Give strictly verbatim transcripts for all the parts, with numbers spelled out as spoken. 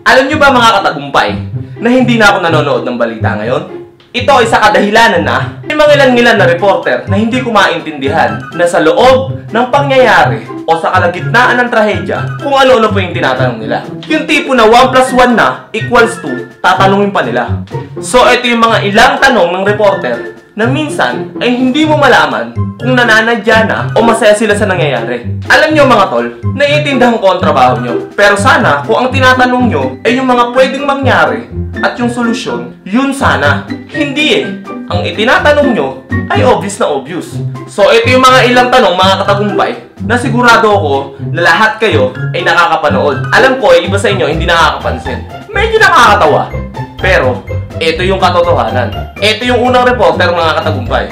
Alam nyo ba mga katagumpay, na hindi na ako nanonood ng balita ngayon? Ito ay sa kadahilanan na may mga ilan-ilan na reporter na hindi ko maintindihan na sa loob ng pangyayari o sa kalagitnaan ng trahedya kung ano-ano po yung tinatanong nila. Yung tipo na one plus one na equals two, tatanungin pa nila. So ito yung mga ilang tanong ng reporter na minsan ay hindi mo malaman kung nananadya na o masaya sila sa nangyayari. Alam nyo mga tol, naiintindihan ko ang trabaho nyo. Pero sana kung ang tinatanong nyo ay yung mga pwedeng mangyari at yung solusyon, yun sana. Hindi eh. Ang itinatanong nyo ay obvious na obvious. So ito yung mga ilang tanong mga katagumpay na sigurado ako na lahat kayo ay nakakapanood. Alam ko ay iba sa inyo hindi nakakapansin. Medyo nakakatawa. Pero ito yung katotohanan. Ito yung unang reporter mga katagumpay.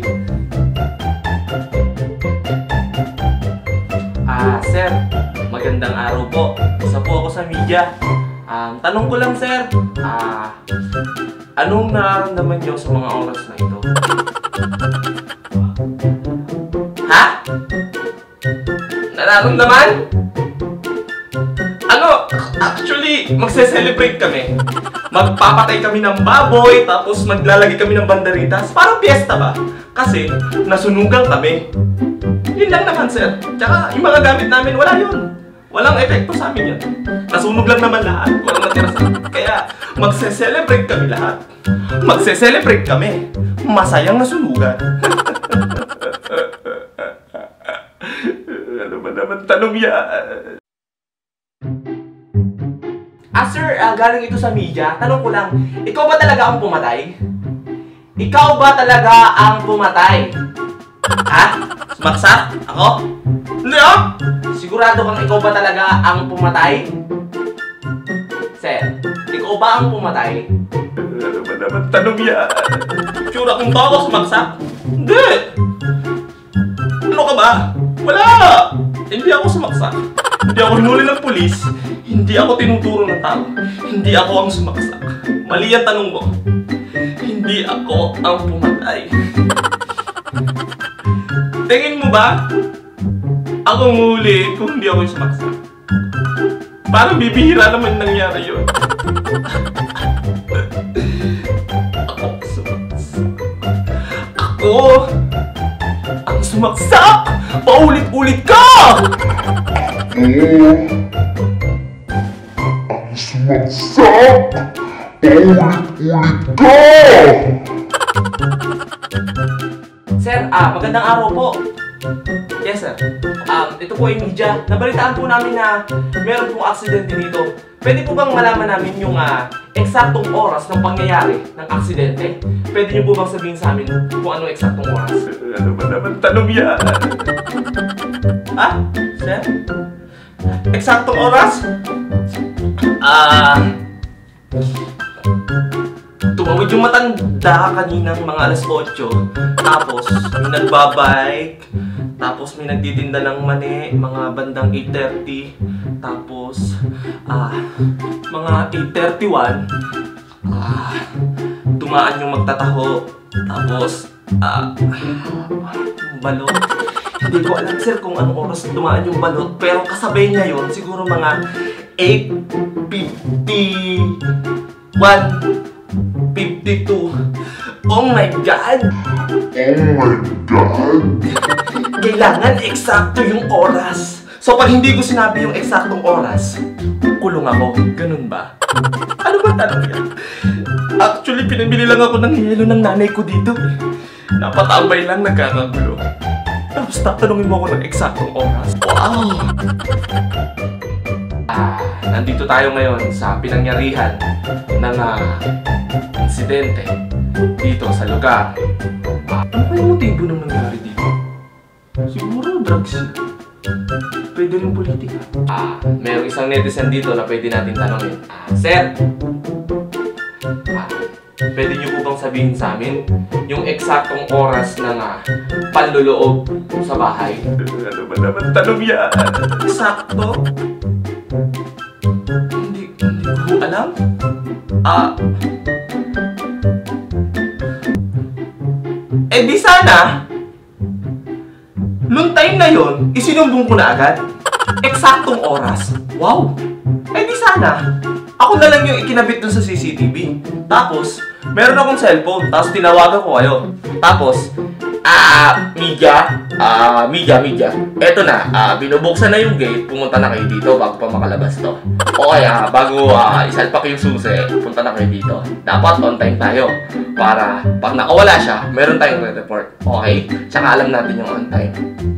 Ah, sir. Magandang araw po. Isa po ako sa media. Um, tanong ko lang, sir. Ah, anong nararamdaman niyo sa mga oras na ito? Ha? Nararamdaman? Ano? Actually, magse-celebrate kami. Magpapatay kami ng baboy, tapos maglalagay kami ng banderitas. Parang piyesta ba? Kasi, nasunugan kami. Yun lang naman, sir. Tsaka, yung mga gamit namin, wala yun. Walang epekto sa amin yun. Nasunog lang naman lahat. Walang natira sa amin. Kaya, magse-celebrate kami lahat. Magse-celebrate kami. Masayang nasunugan. Ano ba naman tanong yan? Ah, sir, uh, galing ito sa media. Tanong ko lang, ikaw ba talaga ang pumatay? Ikaw ba talaga ang pumatay? Ha? Sumaksak? Ako? Hindi ah! Sigurado kang ikaw ba talaga ang pumatay? Sir, ikaw ba ang pumatay? Ano ba naman tanong yan? Sure akong to ako sumaksak? Hindi! Ano ka ba? Wala! Hindi ako sumaksak. Hindi ako hinuli ng pulis. Hindi ako tinuturo ng tao. Hindi ako ang sumaksak. Mali ang tanong mo. Hindi ako ang pumatay. Tingin mo ba? Ako muli kung hindi ako yung sumaksak. Parang bibihira naman nangyari yun. Ako sumaksak. Ako ang sumaksak! Paulit-ulit ka! Ang sumaksak! Paulit-ulit ka! Sir, ah, magandang araw po. Yes, sir. Um, ito po ay media. Nabalitaan po namin na meron pong aksidente dito. Pwede po bang malaman namin yung uh, eksaktong oras ng pangyayari ng aksidente? Pwede niyo po bang sabihin sa amin kung ano eksaktong oras? Ano ba naman tanong yan? Ah, sir? Eksaktong oras? Ah... Tumawid yung matanda kaninang mga alas otso. Tapos, may nagbabike. Tapos, may nagtitinda ng mani. Mga bandang eight thirty. Tapos, ah, mga eight thirty-one. Ah, tumaan yung magtataho. Tapos, ah, balot. Hindi ko alam, sir, kung anong oras tumaan yung balot. Pero kasabay niya yun, siguro mga eight fifty-one. fifty-two. Oh my God! Oh my God! Kailangan eksakto yung oras. So pag hindi ko sinabi yung eksaktong oras, kulong ako. Ganun ba? Ano ba tanong yan? Actually, pinabili lang ako ng yelo ng nanay ko dito. Napatambay lang, nagkakagulo. Tapos tatanungin mo ako ng eksaktong oras. Wow! Ah, nandito tayo ngayon sa pinangyarihan ng uh, insidente dito sa lugar. Ah, ano kaya motibo nang nangyari dito? Siguro drugs yun. Pwede rin politika. Ah, mayroong isang netizen dito na pwede natin tanongin. Ah, sir! Ah, pwede niyo po bang sabihin sa amin yung eksaktong oras ng uh, panluloob sa bahay? Ano ba naman tanong yan? Eksakto? Hindi, hindi ko alam. Ah... Eh di sana, nung time na yon, isinumbong ko na agad. Eksaktong oras. Wow! Eh di sana, Ako na lang yung ikinabit dun sa C C T V. Tapos, meron akong cellphone. Tapos, tinawagan ko kayo. Tapos, ah, media, ah, media, media. Eto na, ah, binubuksan na yung gate. Pumunta na kayo dito bago pa makalabas to. O kaya, bago ah, isalpak yung susi, punta na kayo dito. Dapat on time tayo. Para, pag nakawala siya, meron tayong re-report. Okay? Tsaka alam natin yung on time.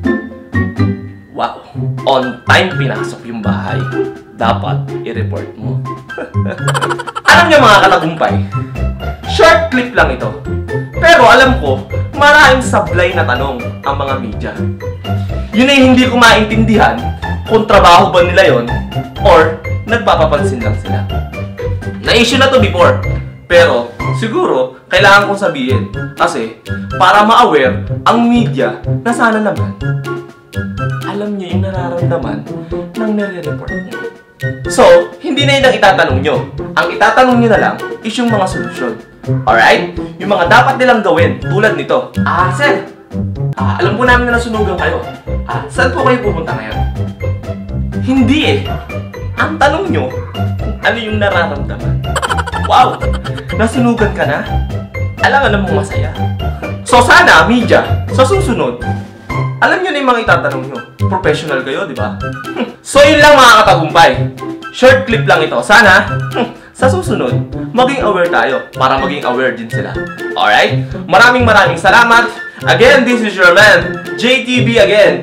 Wow. On time pinasok yung bahay. Dapat i-report mo. Alam niyo mga katagumpay, short clip lang ito. Pero alam ko, maraming sablay na tanong ang mga media. Yun ay hindi ko maintindihan kung trabaho ba nila yon or nagpapapansin lang sila. Na-issue na to before, pero siguro kailangan kong sabihin kasi para ma-aware ang media na sana naman alam niyo yung nararamdaman ng nire-report niyo. So, hindi na yun ang itatanong nyo. Ang itatanong nyo na lang is yung mga solusyon. Alright? Yung mga dapat nilang gawin, tulad nito. Ah, sir, ah, alam po namin na nasunugan kayo. Ah, saan po kayo pupunta ngayon? Hindi eh. Ang tanong nyo, ano yung nararamdaman? Wow! Nasunugan ka na? Alam alam mong masaya. So sana, media, sa susunod, alam nyo na yung mga itatanong nyo. Professional kayo, di ba? So yun lang mga katagumpay. Short clip lang ito. Sana, sa susunod, maging aware tayo para maging aware din sila. Alright? Maraming maraming salamat. Again, this is your man, J T B again.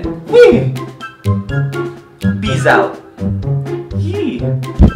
Peace out. Yee.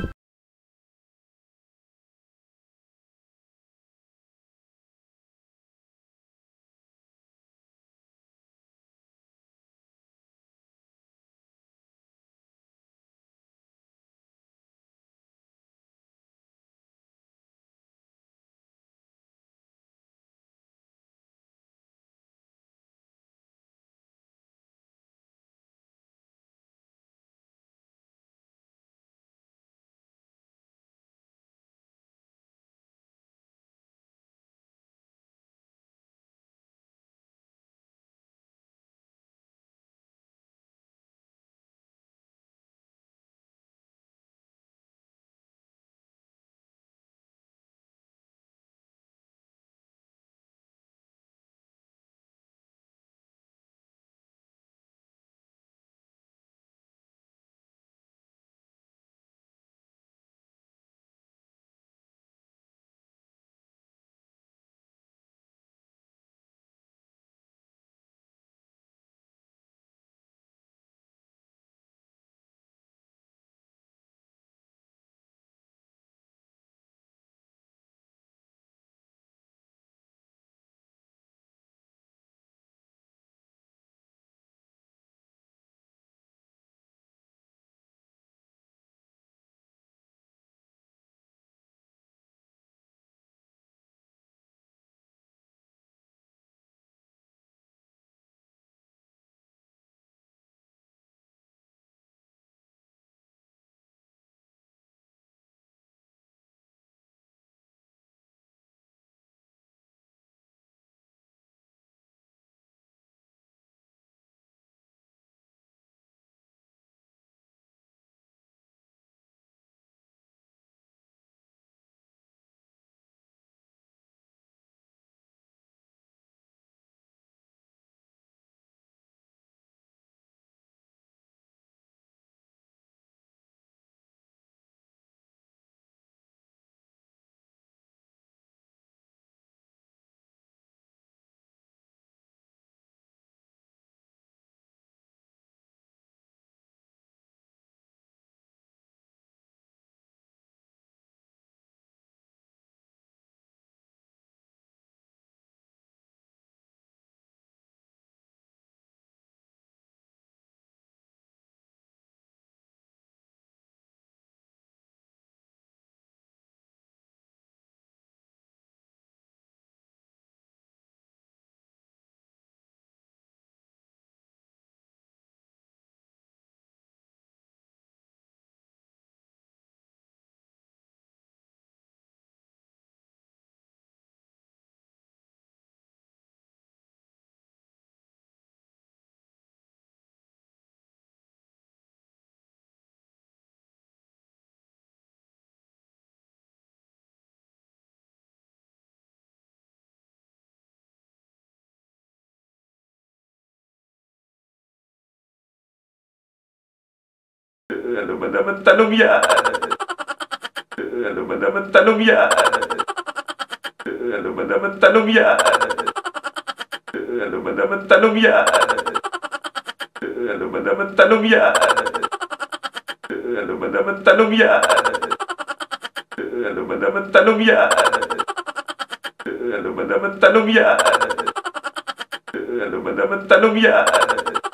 Ano ba naman tanong yan? Ano ba naman tanong yan? Ano ba naman tanong yan? Ano ba naman tanong yan? Ano ba naman tanong yan? Ano ba naman tanong yan? Ano ba naman tanong yan? Ano ba naman tanong yan? Ano ba naman tanong yan?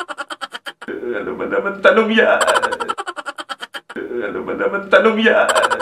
Ano ba naman tanong yan? Ano ba naman tanong yan?